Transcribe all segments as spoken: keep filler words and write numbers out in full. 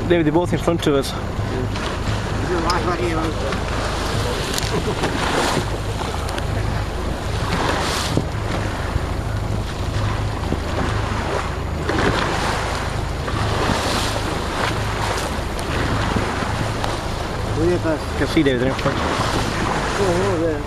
David, they're both in front of us. You can see David, they're in front. Oh, there.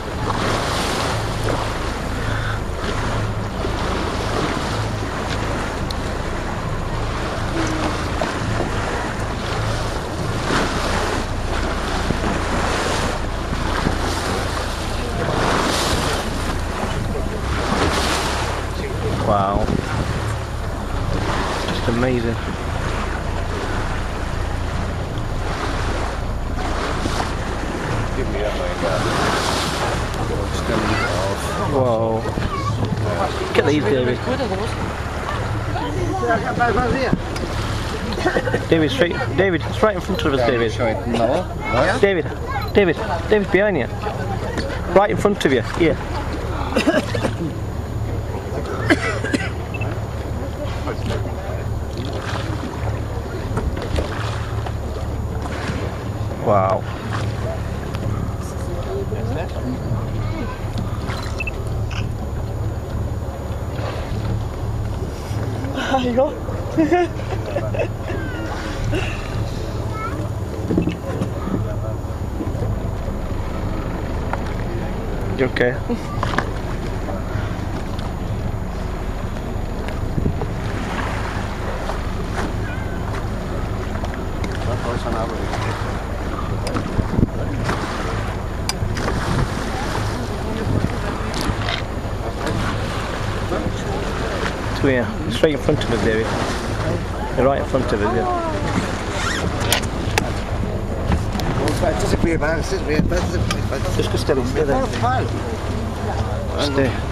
Wow, just amazing. Give me that way. Whoa. Look at these, David. David, straight. David, it's right in front of us, David. David, David, David, behind you. Right in front of you, here. Wow. There you go. You okay? So yeah, straight in front of us, David. They're right in front of us, yeah. Just go steady, stay there. Stay.